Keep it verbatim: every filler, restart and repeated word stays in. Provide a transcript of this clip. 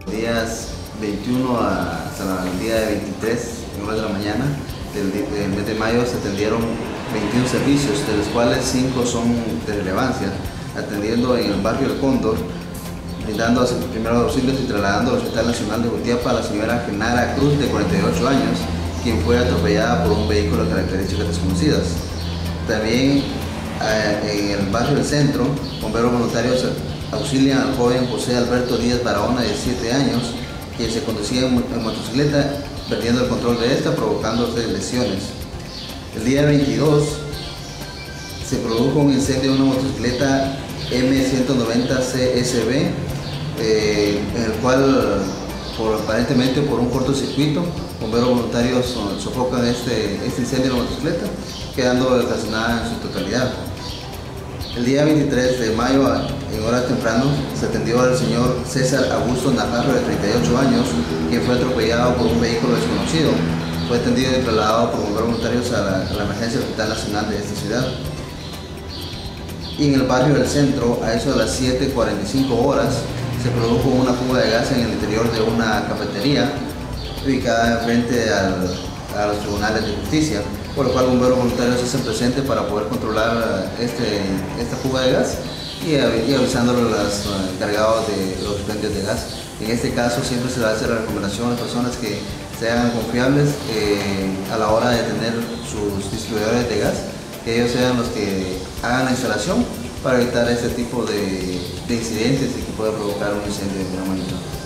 Días veintiuno hasta el día veintitrés, en horas de la mañana del, del mes de mayo, se atendieron veintiún servicios, de los cuales cinco son de relevancia, atendiendo en el barrio El Cóndor, brindando primeros auxilios y trasladando al Hospital Nacional de Jutiapa a la señora Genara Cruz, de cuarenta y ocho años, quien fue atropellada por un vehículo de características desconocidas. También eh, en el barrio del Centro, bomberos voluntarios auxilian al joven José Alberto Díaz Barahona, de diecisiete años, quien se conducía en motocicleta, perdiendo el control de esta, provocándose lesiones. El día veintidós se produjo un incendio de una motocicleta M ciento noventa C S B, eh, en el cual, por, aparentemente por un cortocircuito, bomberos voluntarios sofocan este, este incendio de la motocicleta, quedando calcinada en su totalidad. El día veintitrés de mayo, en horas temprano, se atendió al señor César Augusto Navarro, de treinta y ocho años, quien fue atropellado por un vehículo desconocido. Fue atendido y trasladado por bomberos voluntarios a la, a la emergencia del Hospital Nacional de esta ciudad. Y en el barrio del Centro, a eso de las siete cuarenta y cinco horas, se produjo una fuga de gas en el interior de una cafetería ubicada frente al, a los tribunales de justicia, por lo cual bomberos voluntarios se hacen presentes para poder controlar este, esta fuga de gas y, y avisándole a los encargados de los incendios de gas. En este caso siempre se le hace la recomendación a las personas que sean confiables eh, a la hora de tener sus distribuidores de gas, que ellos sean los que hagan la instalación para evitar este tipo de, de incidentes y que pueda provocar un incendio de gran magnitud.